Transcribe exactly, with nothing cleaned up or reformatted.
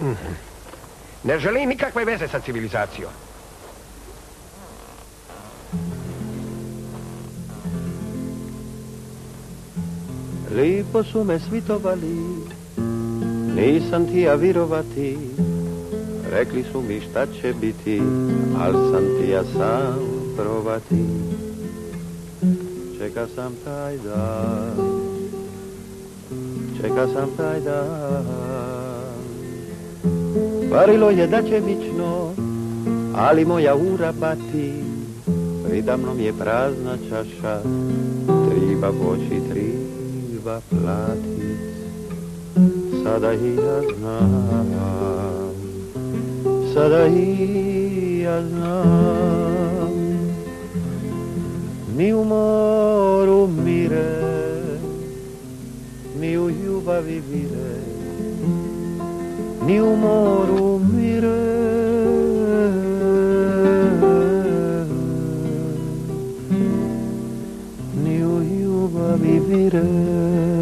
Ne želim nikakve veze sa civilizacijom. Lipo su me svitovali, nisam ti ja virovati. Rekli su mi šta će biti, al sam ti ja sam probati. Čeka sam taj dan, čeka sam taj dan. Varilo je da će vično, ali moja ura pati. Pridamnom je prazna čaša, treba poći, treba platit. Sada i ja znam, sada i ja znam. Ni u moru mire, ni u ljubavi vire, ni u moru mire, ni u ljubavi vire.